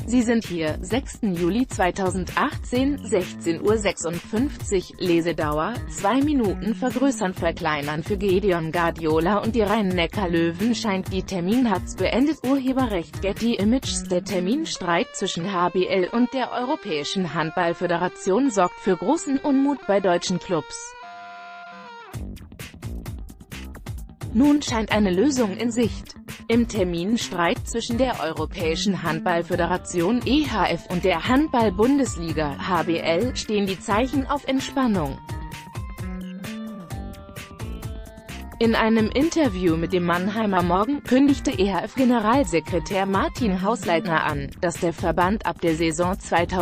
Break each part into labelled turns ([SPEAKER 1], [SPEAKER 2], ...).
[SPEAKER 1] Sie sind hier, 6. Juli 2018, 16:56 Uhr, Lesedauer, 2 Minuten vergrößern verkleinern für Gedeon Guardiola und die Rhein-Neckar-Löwen scheint die Terminhatz beendet. Urheberrecht Getty Images. Der Terminstreit zwischen HBL und der Europäischen Handball-Föderation sorgt für großen Unmut bei deutschen Clubs. Nun scheint eine Lösung in Sicht. Im Terminstreit zwischen der Europäischen Handball-Föderation (EHF) und der Handball-Bundesliga (HBL) stehen die Zeichen auf Entspannung. In einem Interview mit dem Mannheimer Morgen kündigte EHF-Generalsekretär Martin Hausleitner an, dass der Verband ab der Saison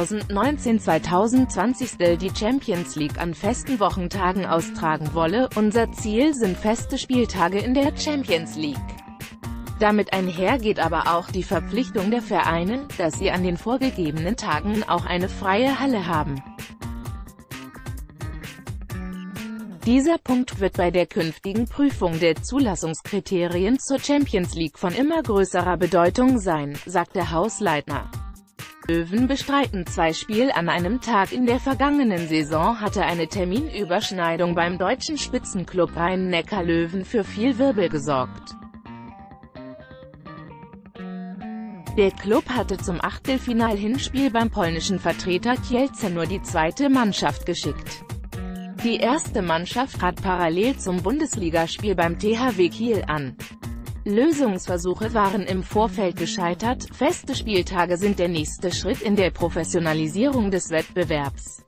[SPEAKER 1] 2019/2020 die Champions League an festen Wochentagen austragen wolle. Unser Ziel sind feste Spieltage in der Champions League. Damit einher geht aber auch die Verpflichtung der Vereine, dass sie an den vorgegebenen Tagen auch eine freie Halle haben. Dieser Punkt wird bei der künftigen Prüfung der Zulassungskriterien zur Champions League von immer größerer Bedeutung sein, sagte Hausleitner. Löwen bestreiten 2 Spiele an einem Tag. In der vergangenen Saison hatte eine Terminüberschneidung beim deutschen Spitzenklub Rhein-Neckar-Löwen für viel Wirbel gesorgt. Der Klub hatte zum Achtelfinal-Hinspiel beim polnischen Vertreter Kielce nur die zweite Mannschaft geschickt. Die erste Mannschaft trat parallel zum Bundesligaspiel beim THW Kiel an. Lösungsversuche waren im Vorfeld gescheitert. Feste Spieltage sind der nächste Schritt in der Professionalisierung des Wettbewerbs.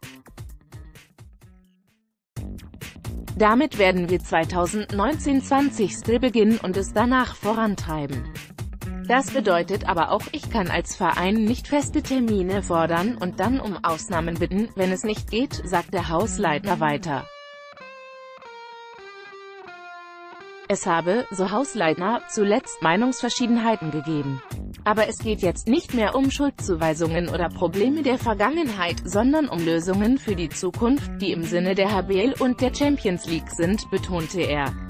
[SPEAKER 1] Damit werden wir 2019/20 beginnen und es danach vorantreiben. Das bedeutet aber auch, ich kann als Verein nicht feste Termine fordern und dann um Ausnahmen bitten, wenn es nicht geht, sagte Hausleitner weiter. Es habe, so Hausleitner, zuletzt Meinungsverschiedenheiten gegeben. Aber es geht jetzt nicht mehr um Schuldzuweisungen oder Probleme der Vergangenheit, sondern um Lösungen für die Zukunft, die im Sinne der HBL und der Champions League sind, betonte er.